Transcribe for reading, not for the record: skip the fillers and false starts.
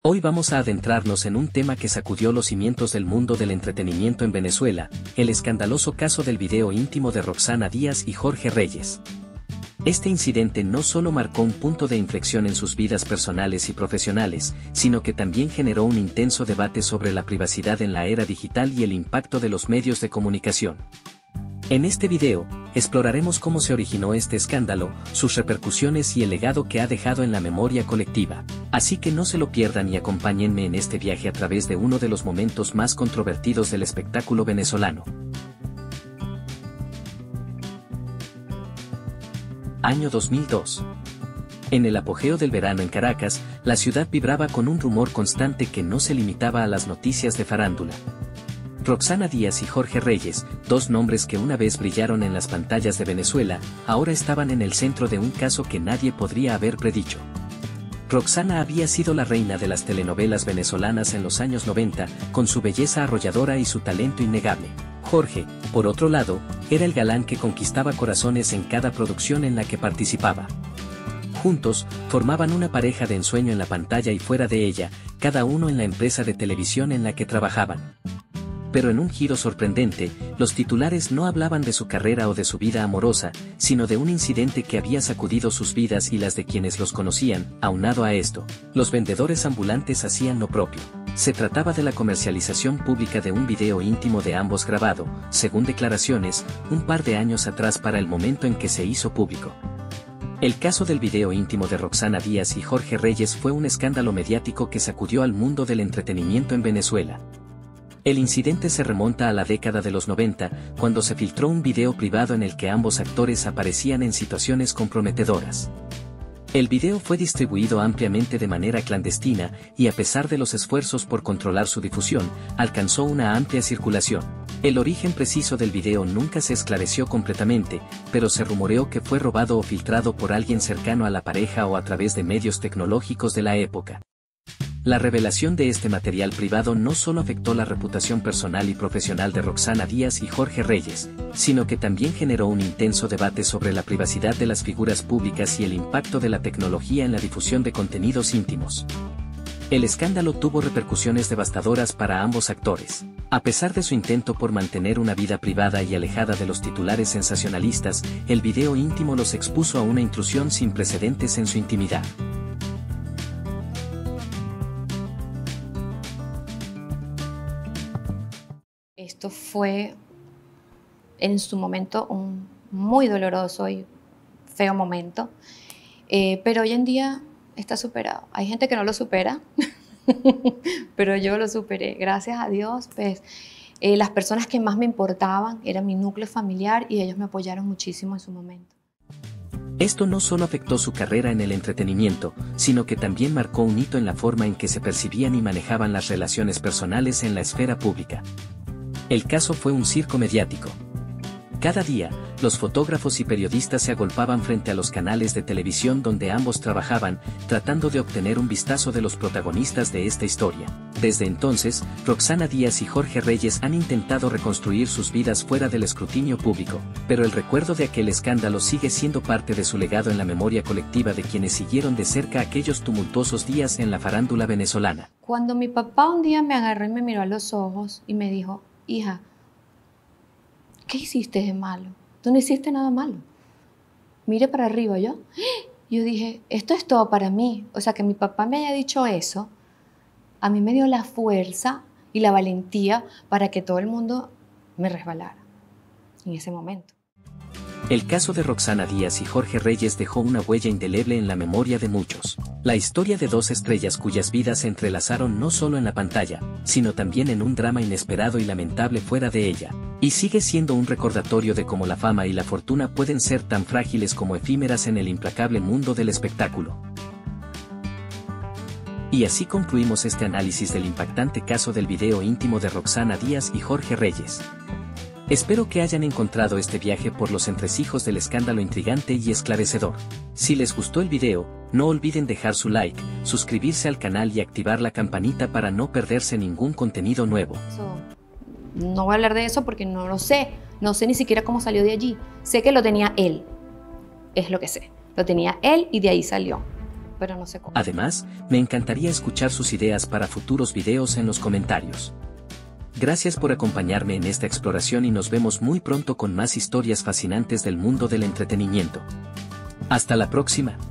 Hoy vamos a adentrarnos en un tema que sacudió los cimientos del mundo del entretenimiento en Venezuela, el escandaloso caso del video íntimo de Roxana Díaz y Jorge Reyes. Este incidente no solo marcó un punto de inflexión en sus vidas personales y profesionales, sino que también generó un intenso debate sobre la privacidad en la era digital y el impacto de los medios de comunicación. En este video, exploraremos cómo se originó este escándalo, sus repercusiones y el legado que ha dejado en la memoria colectiva. Así que no se lo pierdan y acompáñenme en este viaje a través de uno de los momentos más controvertidos del espectáculo venezolano. Año 2002. En el apogeo del verano en Caracas, la ciudad vibraba con un rumor constante que no se limitaba a las noticias de farándula. Roxana Díaz y Jorge Reyes, dos nombres que una vez brillaron en las pantallas de Venezuela, ahora estaban en el centro de un caso que nadie podría haber predicho. Roxana había sido la reina de las telenovelas venezolanas en los años 90, con su belleza arrolladora y su talento innegable. Jorge, por otro lado, era el galán que conquistaba corazones en cada producción en la que participaba. Juntos, formaban una pareja de ensueño en la pantalla y fuera de ella, cada uno en la empresa de televisión en la que trabajaban. Pero en un giro sorprendente, los titulares no hablaban de su carrera o de su vida amorosa, sino de un incidente que había sacudido sus vidas y las de quienes los conocían. Aunado a esto, los vendedores ambulantes hacían lo propio. Se trataba de la comercialización pública de un video íntimo de ambos grabado, según declaraciones, un par de años atrás para el momento en que se hizo público. El caso del video íntimo de Roxana Díaz y Jorge Reyes fue un escándalo mediático que sacudió al mundo del entretenimiento en Venezuela. El incidente se remonta a la década de los 90, cuando se filtró un video privado en el que ambos actores aparecían en situaciones comprometedoras. El video fue distribuido ampliamente de manera clandestina y a pesar de los esfuerzos por controlar su difusión, alcanzó una amplia circulación. El origen preciso del video nunca se esclareció completamente, pero se rumoreó que fue robado o filtrado por alguien cercano a la pareja o a través de medios tecnológicos de la época. La revelación de este material privado no solo afectó la reputación personal y profesional de Roxana Díaz y Jorge Reyes, sino que también generó un intenso debate sobre la privacidad de las figuras públicas y el impacto de la tecnología en la difusión de contenidos íntimos. El escándalo tuvo repercusiones devastadoras para ambos actores. A pesar de su intento por mantener una vida privada y alejada de los titulares sensacionalistas, el video íntimo los expuso a una intrusión sin precedentes en su intimidad. Esto fue en su momento un muy doloroso y feo momento, pero hoy en día está superado. Hay gente que no lo supera, pero yo lo superé. Gracias a Dios, pues las personas que más me importaban eran mi núcleo familiar y ellos me apoyaron muchísimo en su momento. Esto no solo afectó su carrera en el entretenimiento, sino que también marcó un hito en la forma en que se percibían y manejaban las relaciones personales en la esfera pública. El caso fue un circo mediático. Cada día, los fotógrafos y periodistas se agolpaban frente a los canales de televisión donde ambos trabajaban, tratando de obtener un vistazo de los protagonistas de esta historia. Desde entonces, Roxana Díaz y Jorge Reyes han intentado reconstruir sus vidas fuera del escrutinio público, pero el recuerdo de aquel escándalo sigue siendo parte de su legado en la memoria colectiva de quienes siguieron de cerca aquellos tumultuosos días en la farándula venezolana. Cuando mi papá un día me agarró y me miró a los ojos y me dijo: hija, ¿qué hiciste de malo? Tú no hiciste nada malo. Mire para arriba, yo dije, esto es todo para mí. O sea, que mi papá me haya dicho eso, a mí me dio la fuerza y la valentía para que todo el mundo me resbalara en ese momento. El caso de Roxana Díaz y Jorge Reyes dejó una huella indeleble en la memoria de muchos. La historia de dos estrellas cuyas vidas se entrelazaron no solo en la pantalla, sino también en un drama inesperado y lamentable fuera de ella. Y sigue siendo un recordatorio de cómo la fama y la fortuna pueden ser tan frágiles como efímeras en el implacable mundo del espectáculo. Y así concluimos este análisis del impactante caso del video íntimo de Roxana Díaz y Jorge Reyes. Espero que hayan encontrado este viaje por los entresijos del escándalo intrigante y esclarecedor. Si les gustó el video, no olviden dejar su like, suscribirse al canal y activar la campanita para no perderse ningún contenido nuevo. No voy a hablar de eso porque no lo sé. No sé ni siquiera cómo salió de allí. Sé que lo tenía él. Es lo que sé. Lo tenía él y de ahí salió. pero no sé cómo. Además, me encantaría escuchar sus ideas para futuros videos en los comentarios. Gracias por acompañarme en esta exploración y nos vemos muy pronto con más historias fascinantes del mundo del entretenimiento. Hasta la próxima.